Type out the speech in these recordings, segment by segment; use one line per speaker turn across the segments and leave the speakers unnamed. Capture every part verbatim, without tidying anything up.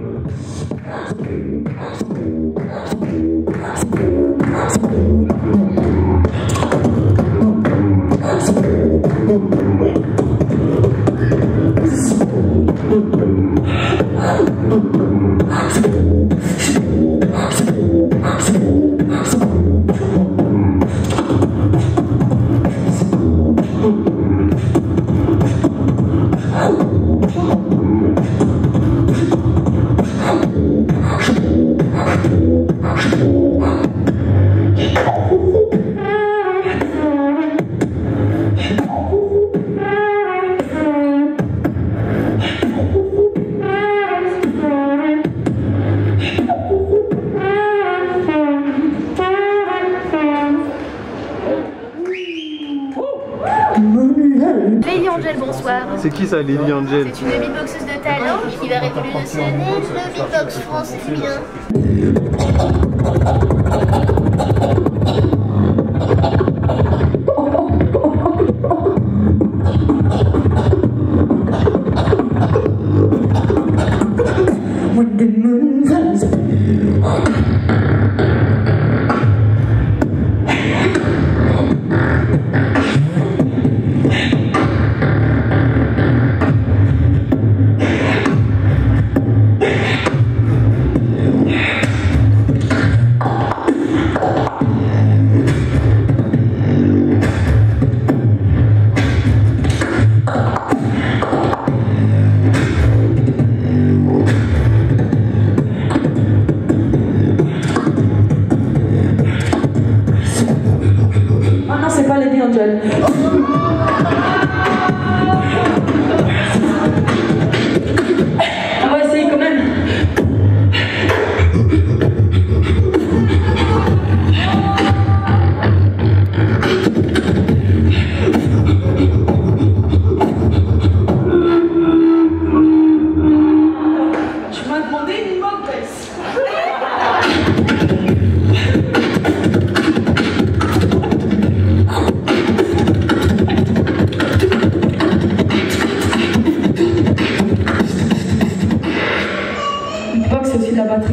Lady Angel, bonsoir.
C'est qui ça, Lady Angel?
C'est une beatboxeuse de talent qui va révolutionner le beatbox français, c'est bien.
When the moon comes Lady Angel. On va essayer quand même. Tu m'as demandé une bonne baisse. C'est aussi de la batterie.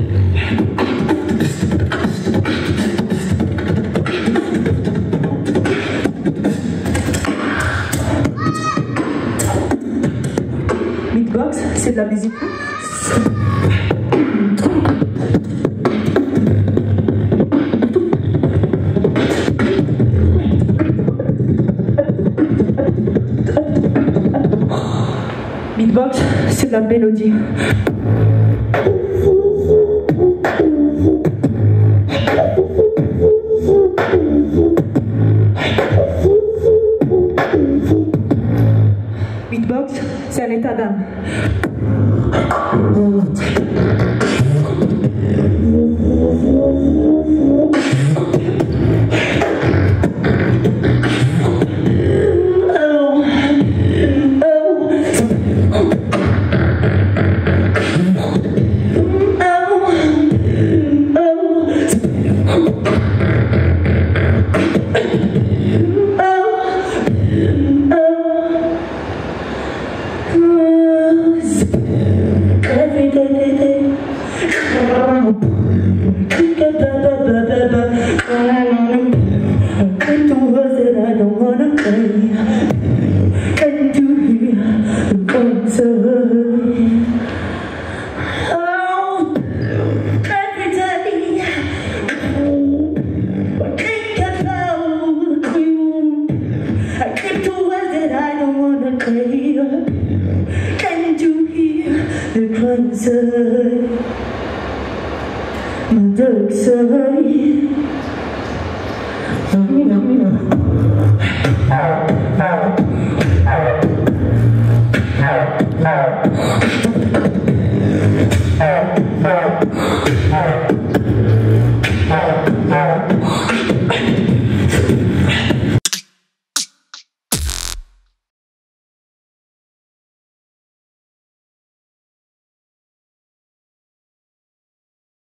Beatbox, c'est de la musique. Beatbox, c'est de la mélodie. Beatbox, c'est un état d'âme. My dark side.